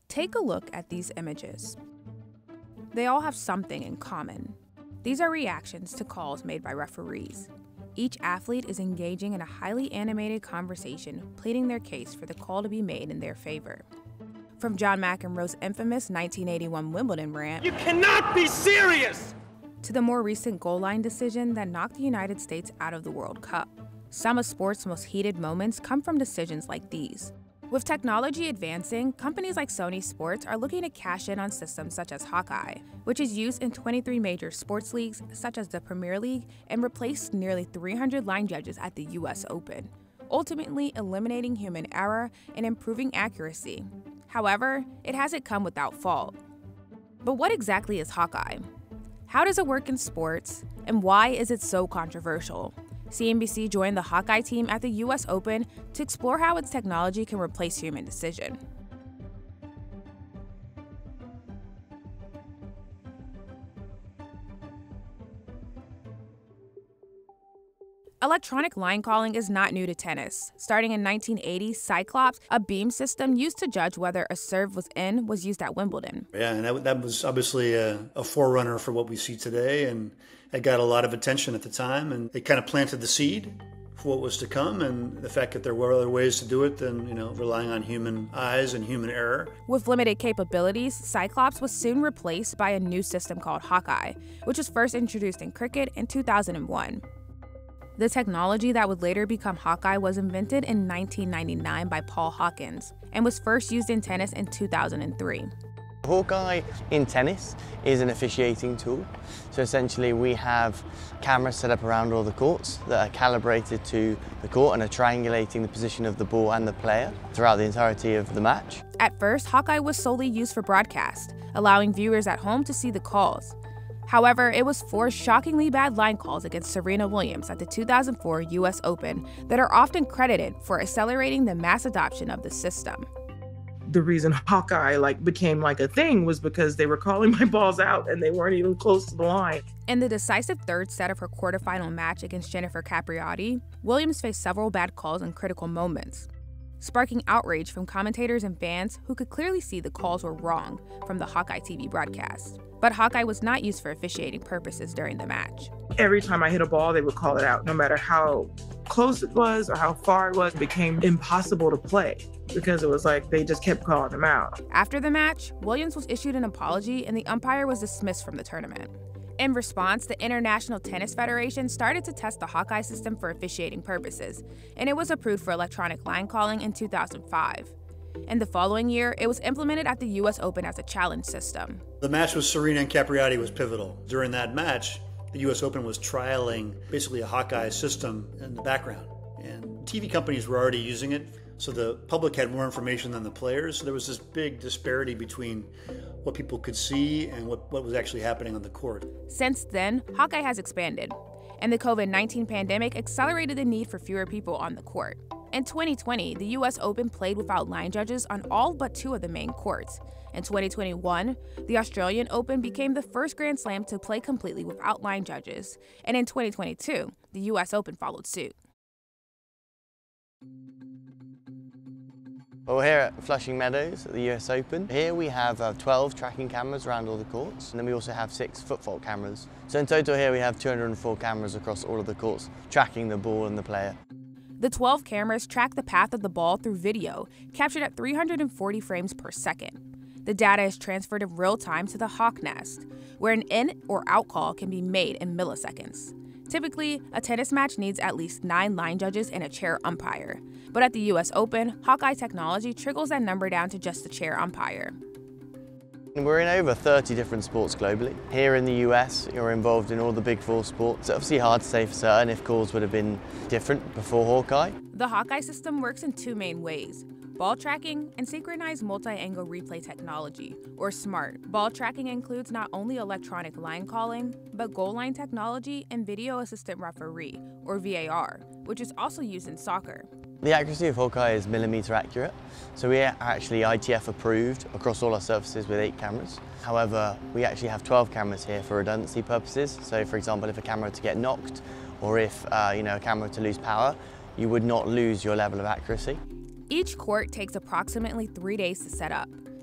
Take a look at these images. They all have something in common. These are reactions to calls made by referees. Each athlete is engaging in a highly animated conversation, pleading their case for the call to be made in their favor. From John McEnroe's infamous 1981 Wimbledon rant, "You cannot be serious!" to the more recent goal line decision that knocked the United States out of the World Cup. Some of sports' most heated moments come from decisions like these. With technology advancing, companies like Sony Sports are looking to cash in on systems such as Hawkeye, which is used in 23 major sports leagues such as the Premier League and replaced nearly 300 line judges at the US Open, ultimately eliminating human error and improving accuracy. However, it hasn't come without fault. But what exactly is Hawkeye? How does it work in sports, and why is it so controversial? CNBC joined the Hawkeye team at the US Open to explore how its technology can replace human decision. Electronic line calling is not new to tennis. Starting in 1980, Cyclops, a beam system used to judge whether a serve was in, was used at Wimbledon. Yeah, and that was obviously a forerunner for what we see today, and it got a lot of attention at the time, and it kind of planted the seed for what was to come, and the fact that there were other ways to do it than, relying on human eyes and human error. With limited capabilities, Cyclops was soon replaced by a new system called Hawkeye, which was first introduced in cricket in 2001. The technology that would later become Hawkeye was invented in 1999 by Paul Hawkins and was first used in tennis in 2003. Hawkeye in tennis is an officiating tool. So essentially we have cameras set up around all the courts that are calibrated to the court and are triangulating the position of the ball and the player throughout the entirety of the match. At first, Hawkeye was solely used for broadcast, allowing viewers at home to see the calls. However, it was 4 shockingly bad line calls against Serena Williams at the 2004 US Open that are often credited for accelerating the mass adoption of the system. The reason Hawkeye became a thing was because they were calling my balls out and they weren't even close to the line. In the decisive third set of her quarterfinal match against Jennifer Capriati, Williams faced several bad calls in critical moments, sparking outrage from commentators and fans who could clearly see the calls were wrong from the Hawkeye TV broadcast. But Hawkeye was not used for officiating purposes during the match. Every time I hit a ball, they would call it out. No matter how close it was or how far it was, it became impossible to play because it was they just kept calling them out. After the match, Williams was issued an apology and the umpire was dismissed from the tournament. In response, the International Tennis Federation started to test the Hawkeye system for officiating purposes, and it was approved for electronic line calling in 2005. In the following year, it was implemented at the US Open as a challenge system. The match with Serena and Capriati was pivotal. During that match, the US Open was trialing basically a Hawkeye system in the background, and TV companies were already using it, so the public had more information than the players. So there was this big disparity between what people could see and what was actually happening on the court. Since then, Hawkeye has expanded, and the COVID-19 pandemic accelerated the need for fewer people on the court. In 2020, the US Open played without line judges on all but 2 of the main courts. In 2021, the Australian Open became the first Grand Slam to play completely without line judges. And in 2022, the US Open followed suit. Well, we're here at Flushing Meadows at the US Open. Here we have 12 tracking cameras around all the courts, and then we also have 6 footfault cameras. So in total here we have 204 cameras across all of the courts, tracking the ball and the player. The 12 cameras track the path of the ball through video, captured at 340 frames per second. The data is transferred in real time to the Hawk Nest, where an in or out call can be made in milliseconds. Typically, a tennis match needs at least 9 line judges and a chair umpire. But at the US Open, Hawkeye technology trickles that number down to just the chair umpire. We're in over 30 different sports globally. Here in the US, you're involved in all the big 4 sports. It's obviously hard to say for certain if calls would have been different before Hawkeye. The Hawkeye system works in 2 main ways: ball tracking and synchronized multi-angle replay technology, or SMART. Ball tracking includes not only electronic line calling, but goal line technology and video assistant referee, or VAR, which is also used in soccer. The accuracy of Hawkeye is millimeter accurate, so we are actually ITF approved across all our surfaces with 8 cameras. However, we actually have 12 cameras here for redundancy purposes. So for example, if a camera to get knocked, or if a camera to lose power, you would not lose your level of accuracy. Each court takes approximately 3 days to set up.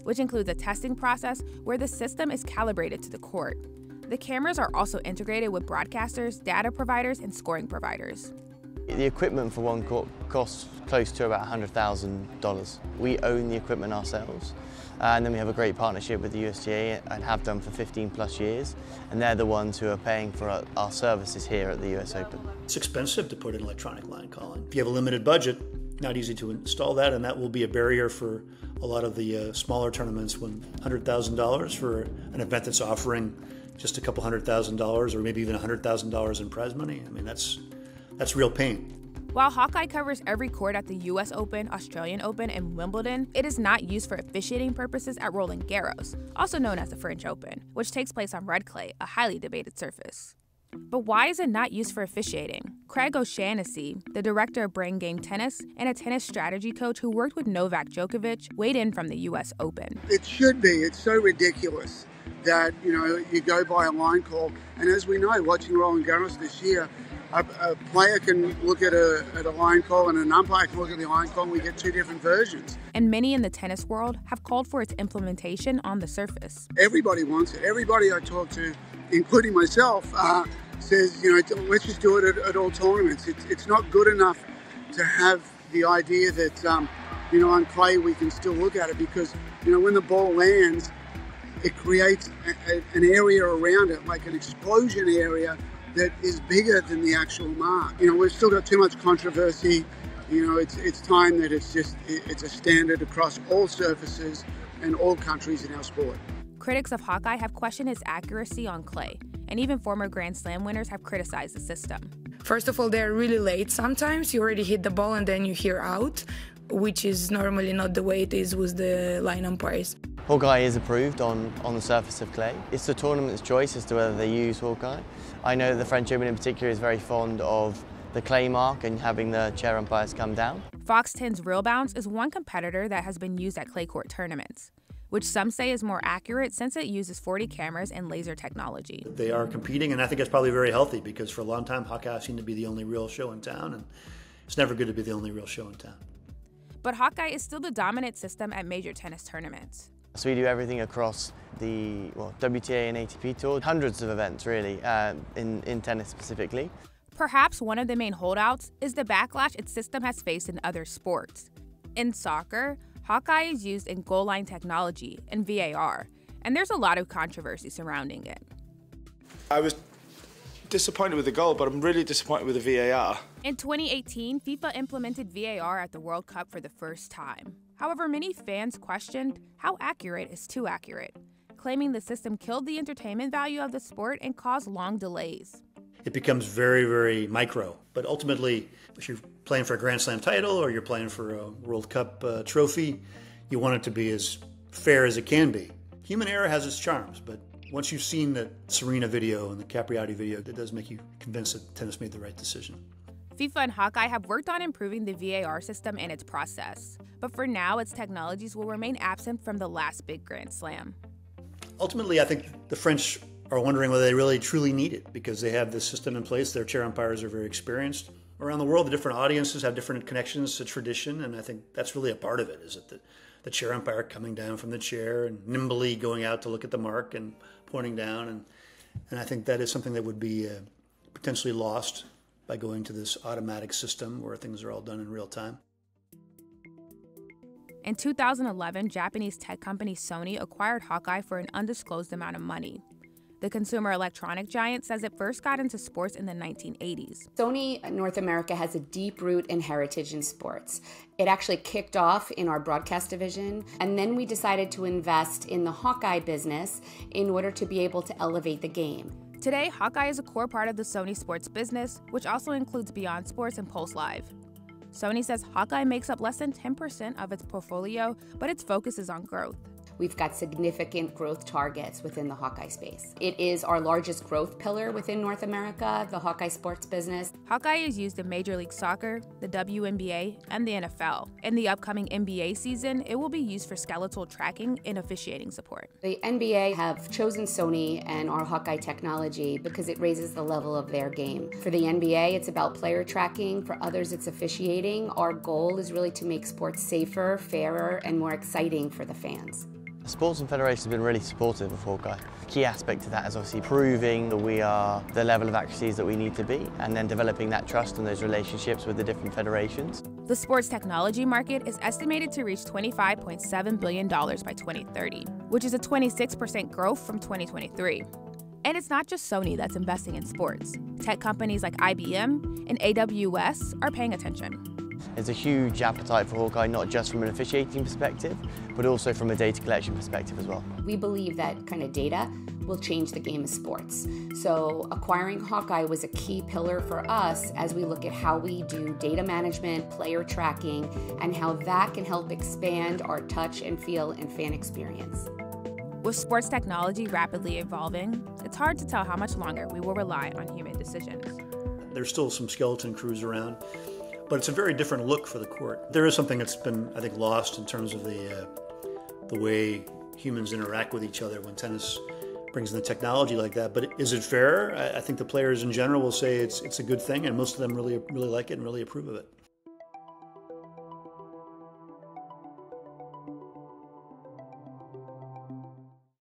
which includes a testing process where the system is calibrated to the court. The cameras are also integrated with broadcasters, data providers, and scoring providers. The equipment for one court costs close to about $100,000. We own the equipment ourselves, and then we have a great partnership with the USTA and have done for 15 plus years, and they're the ones who are paying for our services here at the US Open. It's expensive to put in electronic line calling. If you have a limited budget, not easy to install that, and that will be a barrier for a lot of the smaller tournaments when $100,000 for an event that's offering just a couple $100,000 or maybe even $100,000 in prize money. I mean, that's real pain. While Hawkeye covers every court at the US Open, Australian Open, and Wimbledon, it is not used for officiating purposes at Roland Garros, also known as the French Open, which takes place on red clay, a highly debated surface. But why is it not used for officiating? Craig O'Shaughnessy, the director of Brain Game Tennis and a tennis strategy coach who worked with Novak Djokovic, weighed in from the US Open. It should be. It's so ridiculous that, you go by a line call. And as we know, watching Roland Garros this year, a player can look at a line call and an umpire can look at the line call, and we get two different versions. And many in the tennis world have called for its implementation on the surface. Everybody wants it. Everybody I talk to, including myself, says, let's just do it at all tournaments. It's not good enough to have the idea that, on clay we can still look at it, because, when the ball lands, it creates an area around it, like an explosion area that is bigger than the actual mark. We've still got too much controversy. It's time that it's a standard across all surfaces and all countries in our sport. Critics of Hawkeye have questioned its accuracy on clay, and even former Grand Slam winners have criticized the system. First of all, they're really late sometimes. You already hit the ball and then you hear out, which is normally not the way it is with the line umpires. Hawkeye is approved on the surface of clay. It's the tournament's choice as to whether they use Hawkeye. I know that the French Open in particular is very fond of the clay mark and having the chair umpires come down. Fox 10's Real Bounce is one competitor that has been used at clay court tournaments, which some say is more accurate since it uses 40 cameras and laser technology. They are competing, and I think it's probably very healthy, because for a long time Hawkeye seemed to be the only real show in town, and it's never good to be the only real show in town. But Hawkeye is still the dominant system at major tennis tournaments. So we do everything across the WTA and ATP tour, hundreds of events really, in tennis specifically. Perhaps one of the main holdouts is the backlash its system has faced in other sports. In soccer, Hawkeye is used in goal line technology and VAR, and there's a lot of controversy surrounding it. I was disappointed with the goal, but I'm really disappointed with the VAR. In 2018, FIFA implemented VAR at the World Cup for the first time. However, many fans questioned how accurate is too accurate, claiming the system killed the entertainment value of the sport and caused long delays. It becomes very, very micro. But ultimately, if you're playing for a Grand Slam title or you're playing for a World Cup trophy, you want it to be as fair as it can be. Human error has its charms, but once you've seen the Serena video and the Capriati video, it does make you convinced that tennis made the right decision. FIFA and Hawkeye have worked on improving the VAR system and its process, but for now, its technologies will remain absent from the last big Grand Slam. Ultimately, I think the French are wondering whether they really truly need it, because they have this system in place. Their chair umpires are very experienced. Around the world, the different audiences have different connections to tradition, and I think that's really a part of it, is that the chair umpire coming down from the chair and nimbly going out to look at the mark and pointing down, and I think that is something that would be potentially lost by going to this automatic system where things are all done in real time. In 2011, Japanese tech company Sony acquired Hawkeye for an undisclosed amount of money. The consumer electronic giant says it first got into sports in the 1980s. Sony North America has a deep root and heritage in sports. It actually kicked off in our broadcast division, and then we decided to invest in the Hawkeye business in order to be able to elevate the game. Today, Hawkeye is a core part of the Sony Sports business, which also includes Beyond Sports and Pulse Live. Sony says Hawkeye makes up less than 10% of its portfolio, but its focus is on growth. We've got significant growth targets within the Hawkeye space. It is our largest growth pillar within North America, the Hawkeye sports business. Hawkeye is used in Major League Soccer, the WNBA, and the NFL. In the upcoming NBA season, it will be used for skeletal tracking and officiating support. The NBA have chosen Sony and our Hawkeye technology because it raises the level of their game. For the NBA, it's about player tracking. For others, it's officiating. Our goal is really to make sports safer, fairer, and more exciting for the fans. Sports and Federation has been really supportive of Hawkeye. Key aspect to that is obviously proving that we are the level of accuracies that we need to be, and then developing that trust and those relationships with the different federations. The sports technology market is estimated to reach $25.7 billion by 2030, which is a 26% growth from 2023. And it's not just Sony that's investing in sports. Tech companies like IBM and AWS are paying attention. There's a huge appetite for Hawkeye, not just from an officiating perspective, but also from a data collection perspective as well. We believe that kind of data will change the game of sports. So acquiring Hawkeye was a key pillar for us as we look at how we do data management, player tracking, and how that can help expand our touch and feel and fan experience. With sports technology rapidly evolving, it's hard to tell how much longer we will rely on human decisions. There's still some skeleton crews around, but it's a very different look for the court. There is something that's been, I think, lost in terms of the way humans interact with each other when tennis brings in the technology like that. But is it fair? I think the players in general will say it's a good thing, and most of them really like it and really approve of it.